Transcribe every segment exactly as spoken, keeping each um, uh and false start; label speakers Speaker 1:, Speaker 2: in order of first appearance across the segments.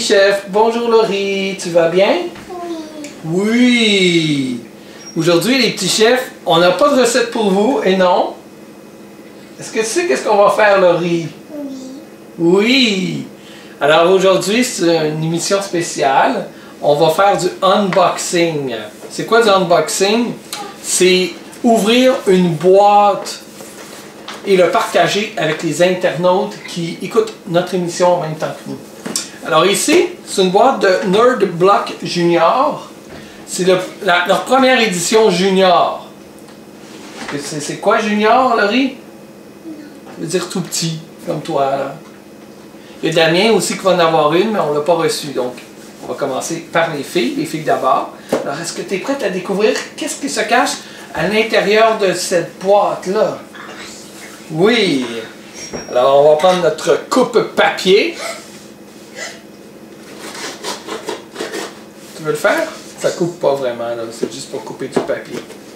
Speaker 1: chefs. Bonjour Laurie, tu vas bien?
Speaker 2: Oui.
Speaker 1: Oui. Aujourd'hui les petits chefs, on n'a pas de recette pour vous, et non. Est-ce que tu sais qu'est-ce qu'on va faire Laurie?
Speaker 2: Oui.
Speaker 1: Oui. Alors aujourd'hui c'est une émission spéciale. On va faire du unboxing. C'est quoi du unboxing? C'est ouvrir une boîte et le partager avec les internautes qui écoutent notre émission en même temps que nous. Alors ici, c'est une boîte de Nerd Block Junior. C'est leur première édition junior. C'est quoi junior, Laurie? Ça veut dire tout petit, comme toi. Là. Il y a Damien aussi qui va en avoir une, mais on ne l'a pas reçue. Donc, on va commencer par les filles, les filles d'abord. Alors, est-ce que tu es prête à découvrir qu'est-ce qui se cache à l'intérieur de cette boîte-là? Oui! Alors, on va prendre notre coupe papier. Tu veux le faire? Ça coupe pas vraiment, là. C'est juste pour couper du papier.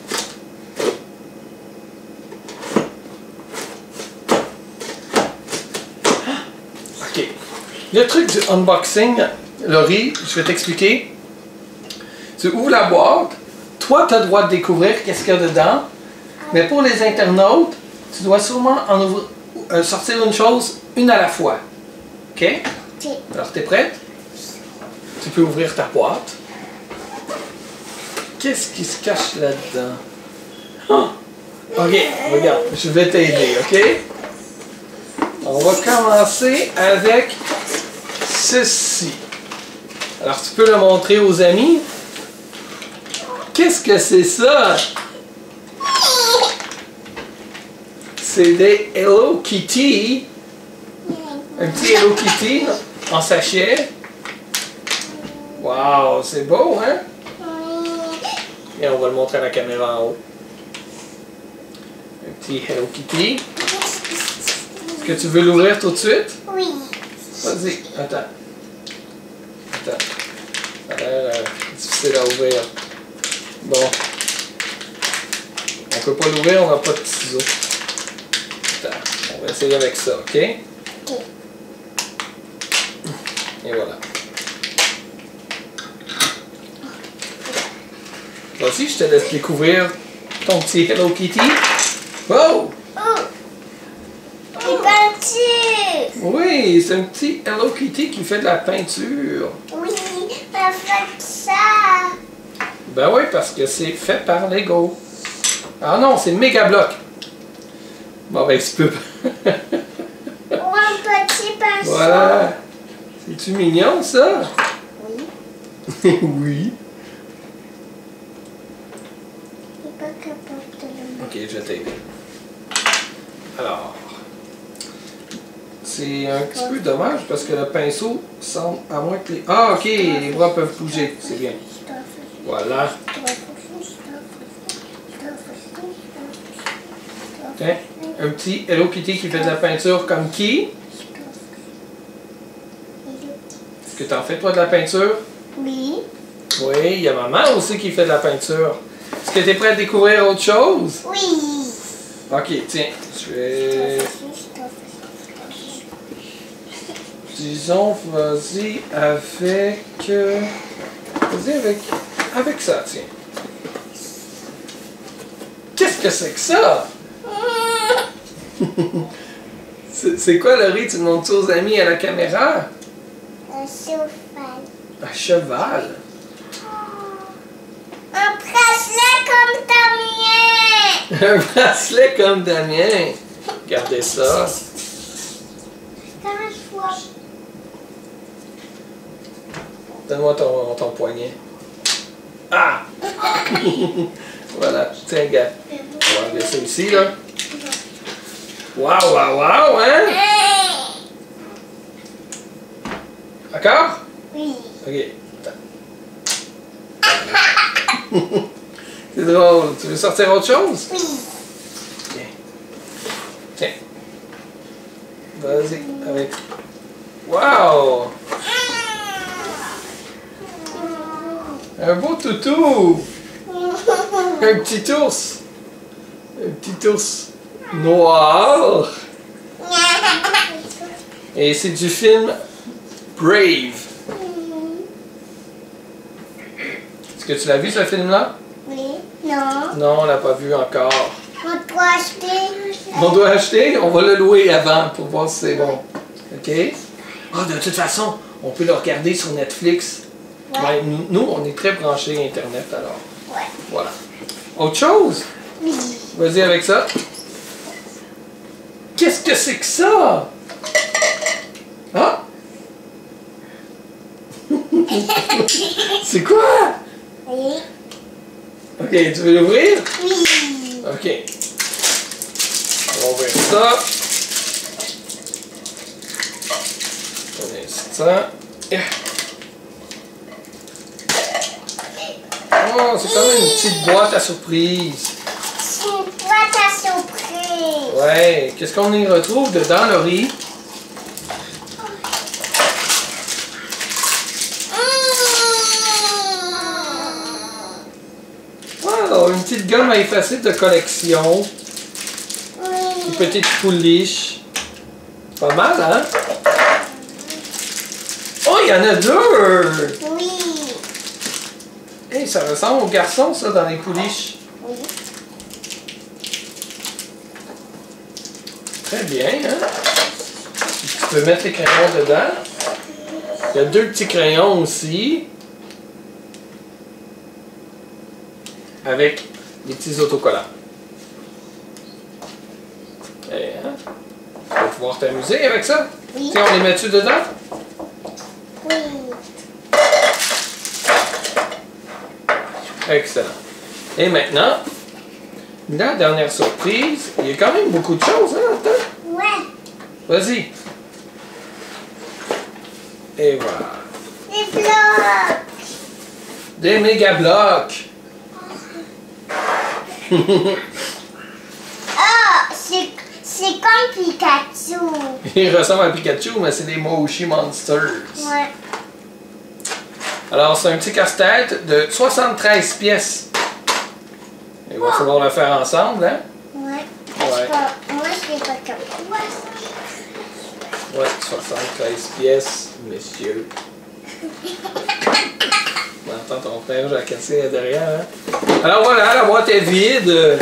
Speaker 1: OK. Le truc du unboxing, Laurie, je vais t'expliquer. Tu ouvres la boîte. Toi, tu as le droit de découvrir qu'est-ce qu'il y a dedans. Mais pour les internautes, tu dois sûrement en ouvrir, euh, sortir une chose, une à la fois. OK?
Speaker 2: OK.
Speaker 1: Alors, tu es prête? Tu peux ouvrir ta boîte. Qu'est-ce qui se cache là-dedans? Oh! OK, regarde, je vais t'aider, OK? On va commencer avec ceci. Alors, tu peux le montrer aux amis. Qu'est-ce que c'est ça? C'est des Hello Kitty. Un petit Hello Kitty en sachet. Wow, c'est beau, hein? Et on va le montrer à la caméra en haut. Un petit Hello Kitty. Est-ce que tu veux l'ouvrir tout de suite?
Speaker 2: Oui.
Speaker 1: Vas-y, attends. Attends. Ça a l'air euh, difficile à ouvrir. Bon. On peut pas l'ouvrir, on n'a pas de ciseaux. Attends, on va essayer avec ça, OK?
Speaker 2: OK.
Speaker 1: Et voilà. Vas-y, je te laisse découvrir ton petit Hello Kitty. Wow!
Speaker 2: Oh! Des peintures!
Speaker 1: Oui, c'est un petit Hello Kitty qui fait de la peinture.
Speaker 2: Oui, on fait ça!
Speaker 1: Ben oui, parce que c'est fait par Lego. Ah non, c'est Mega Block. Bon, ben, tu peux.
Speaker 2: Ou un petit pinceau.
Speaker 1: Voilà. C'est-tu mignon, ça?
Speaker 2: Oui.
Speaker 1: Oui.
Speaker 2: Il n'est pas capable de le mettre.
Speaker 1: Ok, je vais t'aider. Alors, c'est un petit peu dommage parce que le pinceau semble, à moins que les... Ah, ok, les bras peuvent bouger, c'est bien. Voilà. Tiens, un petit Hello Kitty qui fait de la peinture comme qui? Est-ce que tu en fais, toi, de la peinture?
Speaker 2: Oui.
Speaker 1: Oui, il y a maman aussi qui fait de la peinture. Est-ce que tu es prêt à découvrir autre chose?
Speaker 2: Oui.
Speaker 1: Ok, tiens, je vais... Disons, vas-y avec... euh, Vas-y avec... Avec ça, tiens. Qu'est-ce que c'est que ça? C'est quoi, Laurie? Tu montres ça aux amis à la caméra?
Speaker 2: Un cheval.
Speaker 1: Un cheval?
Speaker 2: Un bracelet comme Damien.
Speaker 1: Un bracelet comme Damien. Regardez ça.
Speaker 2: Comme un choix.
Speaker 1: Donne-moi ton, ton poignet. Ah! Voilà, tiens, gars. On va enlever ça ici, là. Waouh, waouh, waouh, hein? D'accord?
Speaker 2: Oui.
Speaker 1: Ok. C'est drôle. Tu veux sortir autre chose?
Speaker 2: Oui.
Speaker 1: Tiens. Tiens. Vas-y, avec... Waouh! Un beau toutou! Un petit ours! Un petit ours noir! Et c'est du film Brave. que tu l'as vu ce film-là?
Speaker 2: Oui. Non.
Speaker 1: Non, on l'a pas vu encore.
Speaker 2: On doit acheter.
Speaker 1: On doit acheter? On va le louer avant pour voir si c'est bon. OK? Ah, de toute façon, on peut le regarder sur Netflix.
Speaker 2: Ouais.
Speaker 1: Ouais, nous, nous, on est très branchés Internet alors.
Speaker 2: Ouais.
Speaker 1: Voilà. Autre chose?
Speaker 2: Oui.
Speaker 1: Vas-y avec ça. Qu'est-ce que c'est que ça? Ah? C'est quoi?
Speaker 2: Oui.
Speaker 1: Ok, tu veux l'ouvrir?
Speaker 2: Oui.
Speaker 1: Ok. On va ouvrir ça. Un instant. Oh, c'est quand même une petite boîte à surprise.
Speaker 2: C'est une boîte à surprise.
Speaker 1: Ouais, qu'est-ce qu'on y retrouve dedans, Laurie? Wow, une petite gomme à effacer de collection.
Speaker 2: Oui.
Speaker 1: Une petite pouliche. Pas mal, hein? Oh, il y en a deux!
Speaker 2: Oui.
Speaker 1: Hey, ça ressemble aux garçons, ça, dans les pouliches.
Speaker 2: Oui.
Speaker 1: Très bien, hein? Tu peux mettre les crayons dedans. Il y a deux petits crayons aussi. Avec des petits autocollants. Hey, hein? Tu vas pouvoir t'amuser avec ça.
Speaker 2: Oui.
Speaker 1: Tiens, on les met-tu dedans?
Speaker 2: Oui.
Speaker 1: Excellent. Et maintenant, la dernière surprise. Il y a quand même beaucoup de choses, hein, là-dedans?
Speaker 2: Ouais.
Speaker 1: Vas-y. Et voilà.
Speaker 2: Les blocs.
Speaker 1: Des méga blocs.
Speaker 2: Ah, c'est c'est comme Pikachu.
Speaker 1: Il ressemble à Pikachu, mais c'est des Moshi Monsters.
Speaker 2: Ouais.
Speaker 1: Alors, c'est un petit casse-tête de soixante-treize pièces. Il va falloir le faire ensemble, hein?
Speaker 2: Ouais.
Speaker 1: Ouais.
Speaker 2: Pas- Moi, je l'ai pas comme toi.
Speaker 1: Ouais, soixante-treize pièces, messieurs. On entend ton frère jacasser derrière, hein? Alors voilà, la boîte est vide.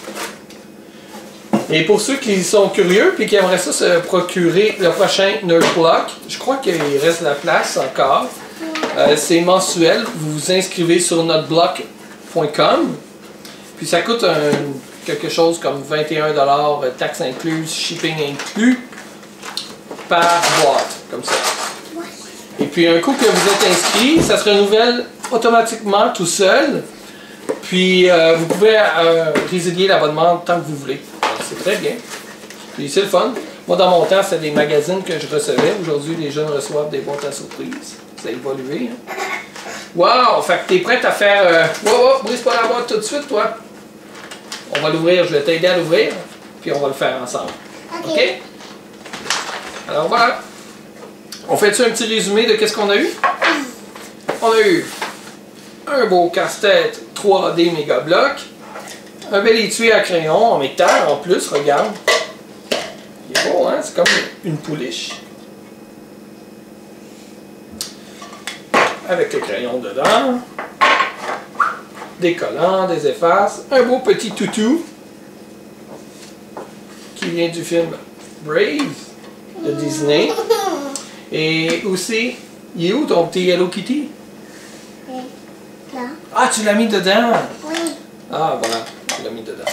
Speaker 1: Et pour ceux qui sont curieux et qui aimeraient ça se procurer le prochain Nerd Block, je crois qu'il reste de la place encore. Euh, c'est mensuel. Vous vous inscrivez sur nerdblock point com. Puis ça coûte un, quelque chose comme vingt et un dollars, taxes incluses, shipping inclus, par boîte, comme ça. Et puis un coup que vous êtes inscrit, ça se renouvelle automatiquement tout seul. Puis euh, vous pouvez euh, résilier l'abonnement tant que vous voulez. C'est très bien. Puis c'est le fun. Moi, dans mon temps, c'était des magazines que je recevais. Aujourd'hui, les jeunes reçoivent des boîtes à surprise. Ça a évolué. Hein? Wow! Fait que t'es prête à faire... Euh... Wow, wow, brise pas la boîte tout de suite, toi. On va l'ouvrir. Je vais t'aider à l'ouvrir. Puis on va le faire ensemble. OK? OK? Alors voilà. On fait-tu un petit résumé de qu'est-ce qu'on a eu? On a eu un beau casse-tête trois D méga bloc. Un bel étui à crayon en métal en plus, regarde. Il est beau, hein? C'est comme une pouliche. Avec le crayon dedans. Des collants, des effaces. Un beau petit toutou. Qui vient du film Brave de Disney. Et aussi, il est où ton petit Hello Kitty?
Speaker 2: Là.
Speaker 1: Ah, tu l'as mis dedans!
Speaker 2: Oui.
Speaker 1: Ah, voilà, tu l'as mis dedans.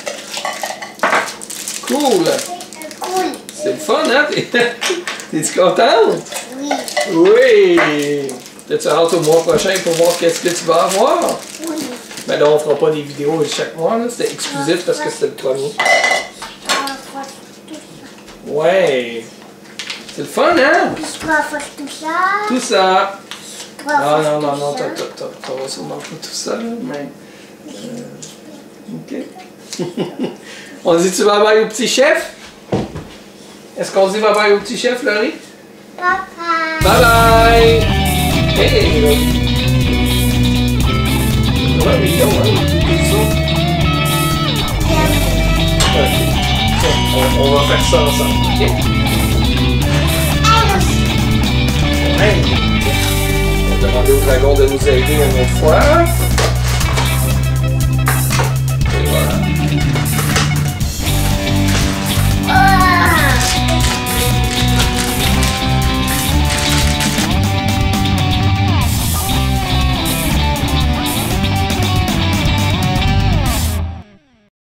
Speaker 1: Cool!
Speaker 2: Cool.
Speaker 1: C'est le fun, hein? T'es-tu contente?
Speaker 2: Oui.
Speaker 1: Oui! T'as-tu hâte au mois prochain pour voir qu'est-ce que tu vas avoir?
Speaker 2: Oui.
Speaker 1: Mais là, on fera pas des vidéos chaque mois, là. C'était exclusif parce que c'était le premier. Ouais! C'est le fun, hein?
Speaker 2: Puis je dois faire tout ça.
Speaker 1: Tout ça!
Speaker 2: Je dois
Speaker 1: Ah
Speaker 2: faire
Speaker 1: non, non,
Speaker 2: tout
Speaker 1: non,
Speaker 2: ça.
Speaker 1: t'as- t'as- t'as- t'auras sûrement pas tout ça, là, mais... euh, OK. On dit-tu bye-bye au petit chef? Est-ce qu'on dit bye-bye au petit chef, Laurie?
Speaker 2: Papa.
Speaker 1: Bye-bye! Hey! Ouais, mais non, hein? Ils sont- OK. On, on va faire ça ensemble, OK? Ouais. On va demander au dragon de nous aider une autre fois.